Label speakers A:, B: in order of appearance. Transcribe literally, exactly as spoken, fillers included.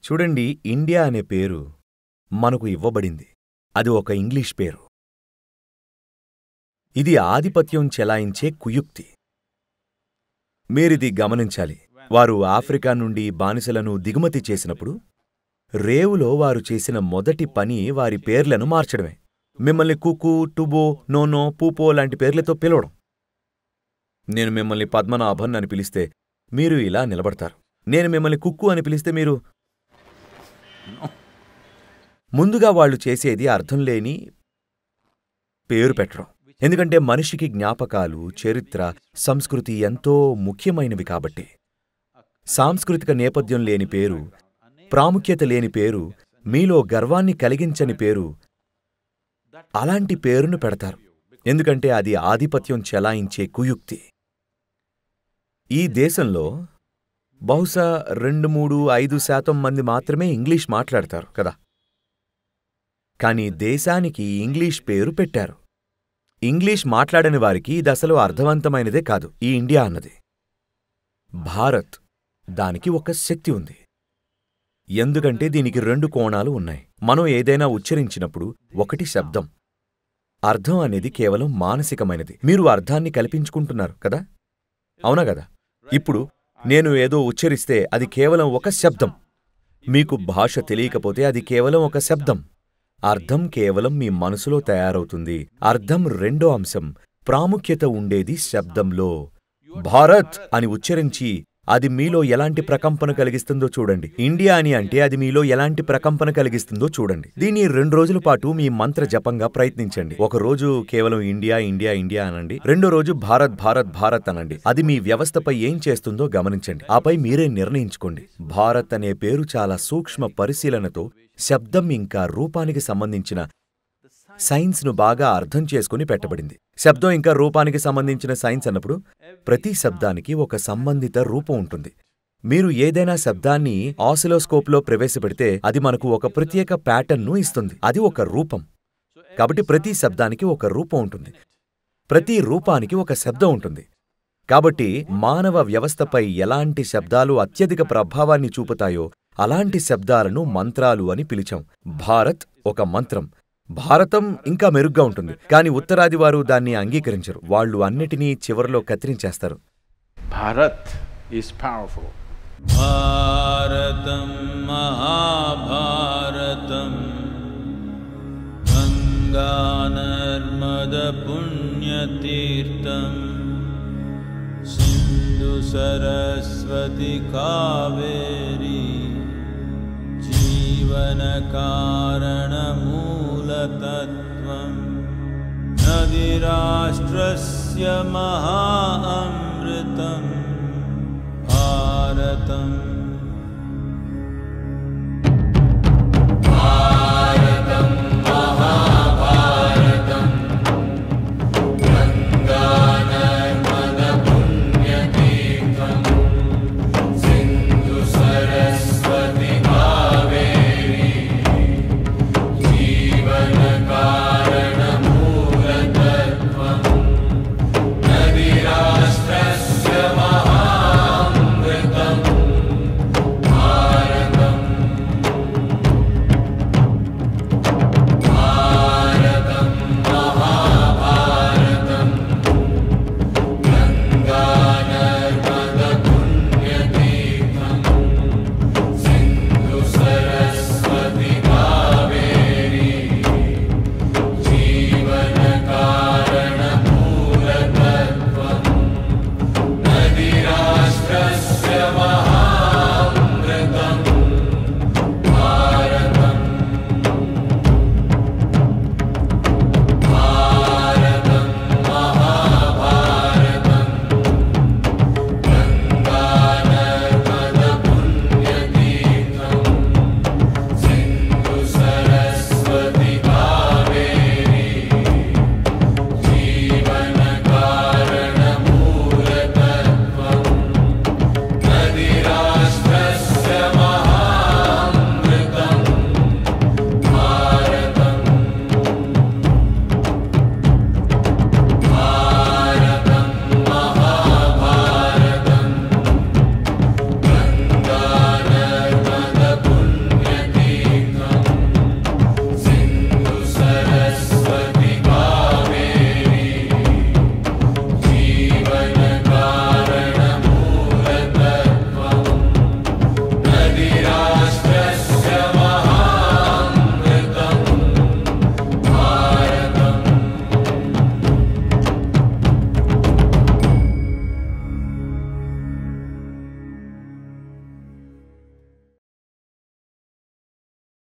A: చూడండి, ఇండియా అనే పేరు మనకు ఇవ్వబడింది. అది ఒక ఇంగ్లీష్ పేరు. ఇది ఆధిపత్యం చెలాయించే కుయుక్తి. మీరిది గమనించాలి. వారు ఆఫ్రికా నుండి బానిసలను దిగుమతి చేసినప్పుడు రేవులో వారు చేసిన మొదటి పని వారి పేర్లను మార్చడమే. మిమ్మల్ని కుకు, టుబో, నోనో, పూపో లాంటి పేర్లతో పిలవడం. నేను మిమ్మల్ని పద్మనాభన్ అని పిలిస్తే మీరు ఇలా నిలబడతారు. నేను మిమ్మల్ని కుక్కు అని పిలిస్తే మీరు ముందుగా వాళ్ళు చేసేది అర్థం లేని పేరు పెట్టడం. ఎందుకంటే మనిషికి జ్ఞాపకాలు, చరిత్ర, సంస్కృతి ఎంతో ముఖ్యమైనవి కాబట్టి. సాంస్కృతిక నేపథ్యం లేని పేరు, ప్రాముఖ్యత లేని పేరు, మీలో గర్వాన్ని కలిగించని పేరు, అలాంటి పేరును పెడతారు. ఎందుకంటే అది ఆధిపత్యం చెలాయించే కుయుక్తి. ఈ దేశంలో బహుశా రెండు మూడు ఐదు శాతం మంది మాత్రమే ఇంగ్లీష్ మాట్లాడతారు కదా. కానీ దేశానికి ఇంగ్లీష్ పేరు పెట్టారు. ఇంగ్లీష్ మాట్లాడని వారికి ఇది అసలు అర్థవంతమైనదే కాదు. ఈ ఇండియా అన్నది, భారత్, దానికి ఒక శక్తి ఉంది. ఎందుకంటే దీనికి రెండు కోణాలు ఉన్నాయి. మనం ఏదైనా ఉచ్చరించినప్పుడు ఒకటి శబ్దం. అర్థం అనేది కేవలం మానసికమైనది. మీరు అర్థాన్ని కల్పించుకుంటున్నారు కదా, అవునా కదా? ఇప్పుడు నేను ఏదో ఉచ్చరిస్తే అది కేవలం ఒక శబ్దం. మీకు భాష తెలియకపోతే అది కేవలం ఒక శబ్దం. అర్థం కేవలం మీ మనసులో తయారవుతుంది. అర్థం రెండో అంశం. ప్రాముఖ్యత ఉండేది శబ్దంలో. భారత్ అని ఉచ్చరించి అది మీలో ఎలాంటి ప్రకంపన కలిగిస్తుందో చూడండి. ఇండియా అని అంటే అది మీలో ఎలాంటి ప్రకంపన కలిగిస్తుందో చూడండి. దీన్ని రెండు రోజుల పాటు మీ మంత్ర జపంగా ప్రయత్నించండి. ఒక రోజు కేవలం ఇండియా ఇండియా ఇండియా అనండి. రెండో రోజు భారత్ భారత్ భారత్ అనండి. అది మీ వ్యవస్థపై ఏం చేస్తుందో గమనించండి. ఆపై మీరే నిర్ణయించుకోండి. భారత్ అనే పేరు చాలా సూక్ష్మ పరిశీలనతో శబ్దం ఇంకా రూపానికి సంబంధించిన సైన్స్ను బాగా అర్థం చేసుకుని పెట్టబడింది. శబ్దం ఇంకా రూపానికి సంబంధించిన సైన్స్ అన్నప్పుడు ప్రతి శబ్దానికి ఒక సంబంధిత రూపం ఉంటుంది. మీరు ఏదైనా శబ్దాన్ని ఆసిలోస్కోప్లో ప్రవేశపెడితే అది మనకు ఒక ప్రత్యేక ప్యాటర్న్ను ఇస్తుంది. అది ఒక రూపం. కాబట్టి ప్రతి శబ్దానికి ఒక రూపం ఉంటుంది. ప్రతి రూపానికి ఒక శబ్దం ఉంటుంది. కాబట్టి మానవ వ్యవస్థపై ఎలాంటి శబ్దాలు అత్యధిక ప్రభావాన్ని చూపుతాయో అలాంటి శబ్దాలను మంత్రాలు అని పిలిచాం. భారత్ ఒక మంత్రం. భారతం ఇంకా మెరుగ్గా ఉంటుంది. కానీ ఉత్తరాది వారు దాన్ని అంగీకరించరు. వాళ్ళు అన్నిటినీ చివరిలో కత్తిరించేస్తారు.
B: Bharat is powerful.
C: భారతం మహాభారతం గంగా నర్మద పుణ్యతీర్థం సింధు సరస్వతి కావేరీ జీవన కారణమూలతత్వం నదిరాష్ట్రస్య మహాఅమృతం భారతం